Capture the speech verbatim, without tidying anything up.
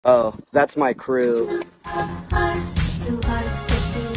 Oh, that's my crew. Heart to heart, sticky